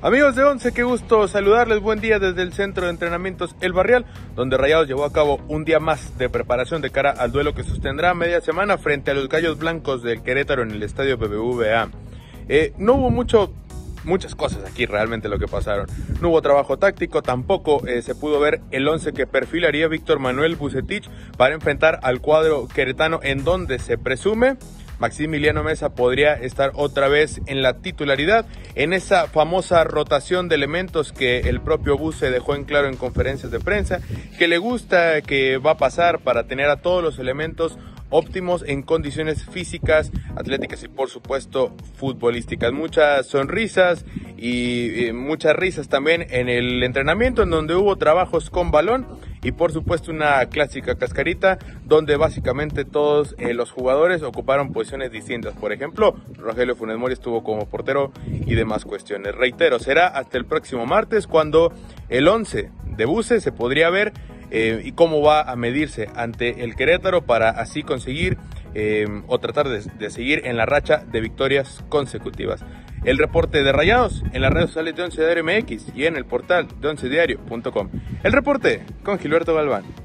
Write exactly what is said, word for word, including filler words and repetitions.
Amigos de Once, qué gusto saludarles, buen día desde el Centro de Entrenamientos El Barrial, donde Rayados llevó a cabo un día más de preparación de cara al duelo que sostendrá media semana frente a los Gallos Blancos del Querétaro en el estadio B B V A. Eh, no hubo mucho, muchas cosas aquí realmente lo que pasaron. No hubo trabajo táctico, tampoco eh, se pudo ver el once que perfilaría Víctor Manuel Vucetich para enfrentar al cuadro queretano, en donde se presume Maximiliano Meza podría estar otra vez en la titularidad, en esa famosa rotación de elementos que el propio Buce dejó en claro en conferencias de prensa, que le gusta, que va a pasar para tener a todos los elementos óptimos en condiciones físicas, atléticas y por supuesto futbolísticas. Muchas sonrisas y, y muchas risas también en el entrenamiento, en donde hubo trabajos con balón y por supuesto una clásica cascarita, donde básicamente todos eh, los jugadores ocuparon posiciones distintas. Por ejemplo, Rogelio Funes Mori estuvo como portero y demás cuestiones. Reitero, será hasta el próximo martes cuando el once de Buce se podría ver Eh, y cómo va a medirse ante el Querétaro para así conseguir eh, o tratar de, de seguir en la racha de victorias consecutivas. El reporte de Rayados en las redes sociales de Once Diario M X y en el portal de once diario punto com. El reporte con Gilberto Galván.